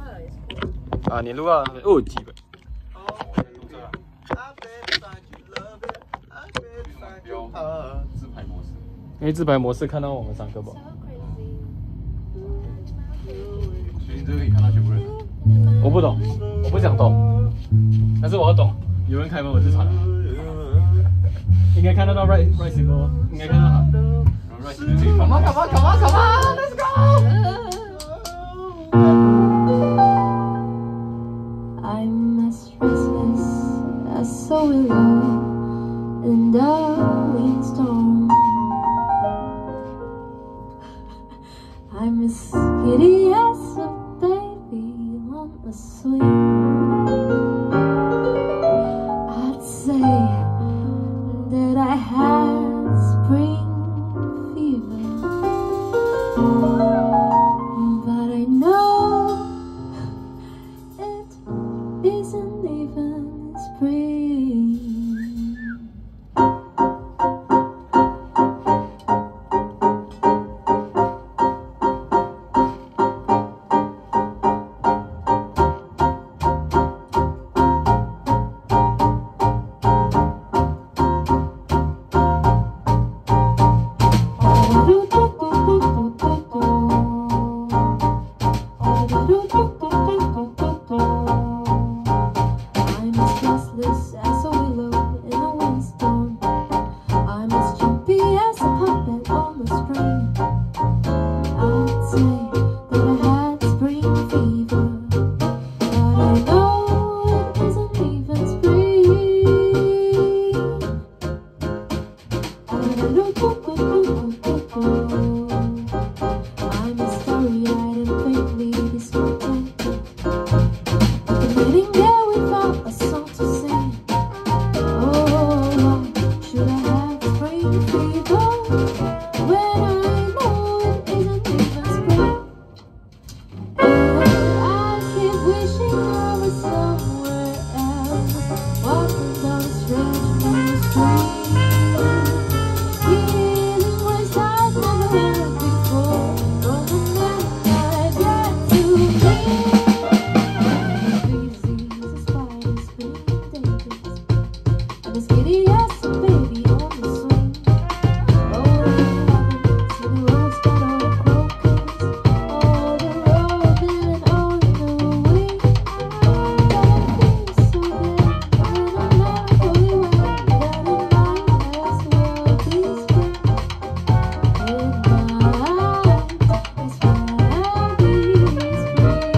啊，你录啊？哦，基本。自拍模式。因为自拍模式看到我们3个吧。所以你这个可以看到全部人。我不懂，我不想懂，但是我要懂。有人开门我就惨了。应该看得到 right symbol， 应该看到他。Right symbol。Come on, come on, come on, come on, let's go! I'm as restless as a willow in the windstorm. I'm as giddy as a baby on a swing. I'd say that I had spring fever, but I know it isn't even spring. I'm as restless as a willow in a windstorm. I'm as jumpy as a puppet on the string. I'd say that I had spring fever, but I know it isn't even spring. I'm as starry-eyed and faintly discontented, waiting there without a song to sing. Oh, why should I have spring fever when I know it isn't even spring? And I keep wishing I was somewhere else, walking down a strange new street, hearing words I've never heard before from the man I'd like to be. I'm as giddy as a baby on the swing. Oh, the roads got all broken, all the road and all in the way. But it feels so good in a melancholy way that it might as well be spring. It might as well be spring.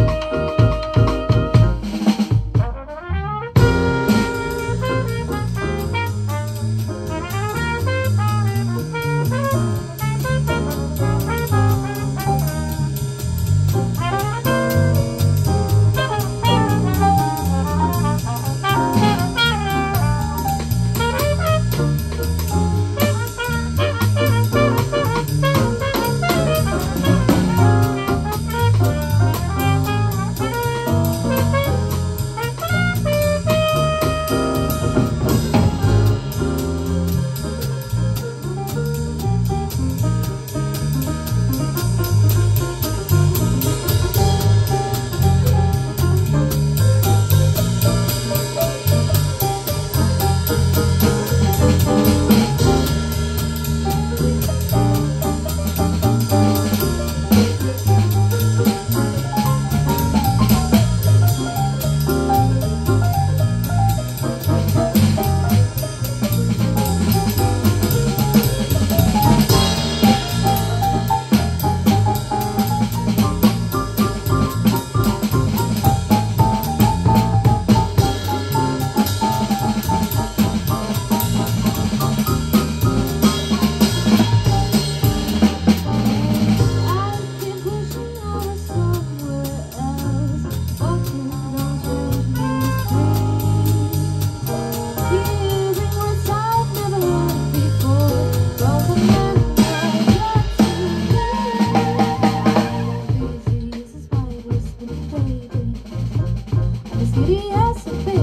As giddy as a baby.